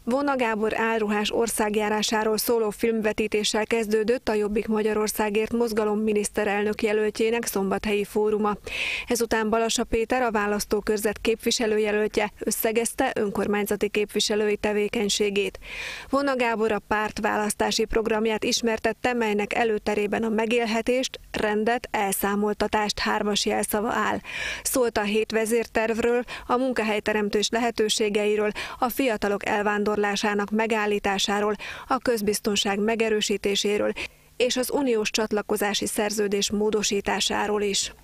Vona Gábor álruhás országjárásáról szóló filmvetítéssel kezdődött a Jobbik Magyarországért mozgalom miniszterelnök jelöltjének szombathelyi fóruma. Ezután Balassa Péter, a választókörzet képviselőjelöltje összegezte önkormányzati képviselői tevékenységét. Vona Gábor a párt választási programját ismertette, melynek előterében a megélhetést, rendet, elszámoltatást 3-as jelszava áll. Szólt a 7 vezértervről, a munkahelyteremtés lehetőségeiről, a fiatalok elvándorlásának megállításáról, a közbiztonság megerősítéséről és az uniós csatlakozási szerződés módosításáról is.